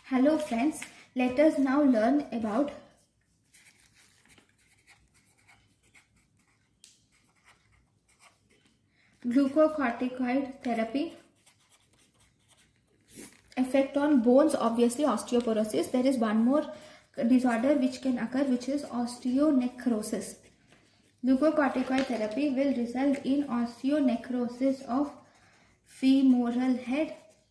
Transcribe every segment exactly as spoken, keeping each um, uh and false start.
Hello friends, let us now learn about glucocorticoid therapy. Effect on bones, obviously osteoporosis. There is one more disorder which can occur, which is osteonecrosis. Glucocorticoid therapy will result in osteonecrosis of femoral head,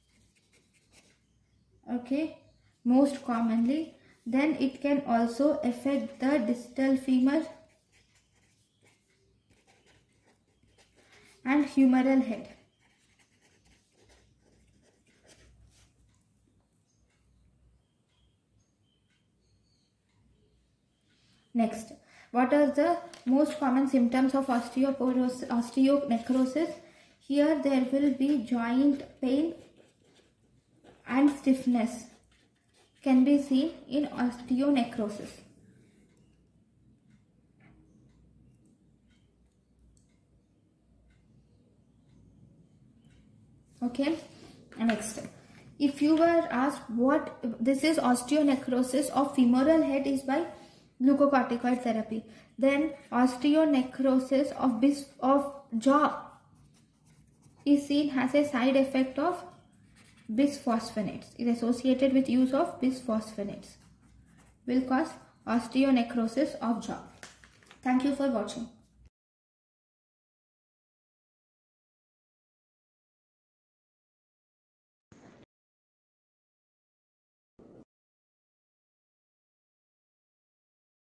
okay, most commonly. Then it can also affect the distal femur and humeral head. Next, what are the most common symptoms of osteoporosis, osteonecrosis? Here there will be joint pain and stiffness can be seen in osteonecrosis. Okay, next, if you were asked what this is osteonecrosis of femoral head is by glucocorticoid therapy, then osteonecrosis of bis of jaw is seen as a side effect of bisphosphonates. It is associated with use of bisphosphonates will cause osteonecrosis of jaw. Thank you for watching.